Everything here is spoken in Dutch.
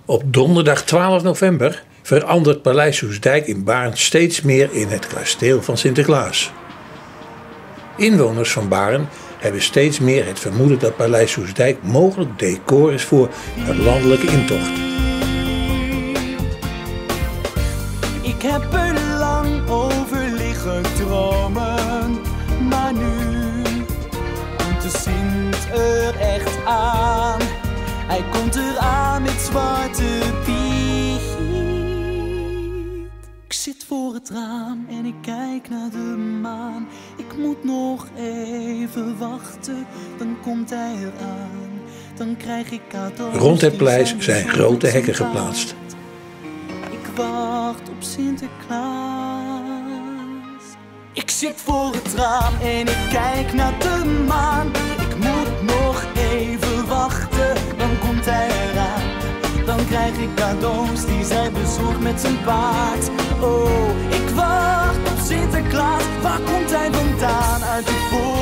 Op donderdag 12 november verandert Paleis Soestdijk in Baarn steeds meer in het kasteel van Sinterklaas. Inwoners van Baarn hebben steeds meer het vermoeden dat Paleis Soestdijk mogelijk decor is voor een landelijke intocht. Ik heb er lang over liggen dromen, maar nu komt de Sint er echt aan. Hij komt eraan met Zwarte Piet. Ik zit voor het raam en ik kijk naar de maan. Ik moet nog even wachten, dan komt hij eraan. Dan krijg ik cadeaus. Rond het paleis zijn grote hekken geplaatst. Ik wacht op Sinterklaas. Ik zit voor het raam en ik kijk naar de maan. Ik moet nog even wachten, dan komt hij eraan. Dan krijg ik cadeaus die zij bezorgt met zijn paard. Oh, ik wacht op Sinterklaas. Waar komt hij vandaan? Uit de